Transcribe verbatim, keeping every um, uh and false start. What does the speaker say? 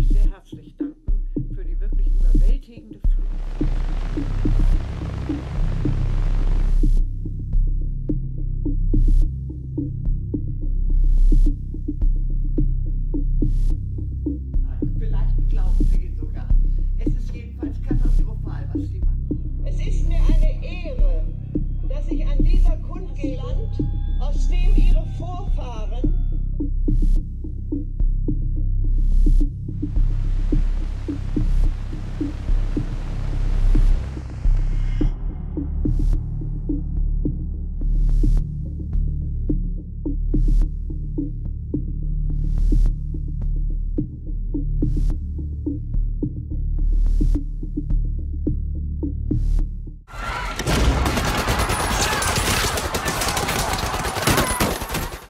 euch sehr herzlich danken für die wirklich überwältigende Flut. Vielleicht glauben Sie ihn sogar. Es ist jedenfalls katastrophal, was Sie machen. Es ist mir eine Ehre, dass ich an dieser Kundgeland, aus dem Ihre Vorfahren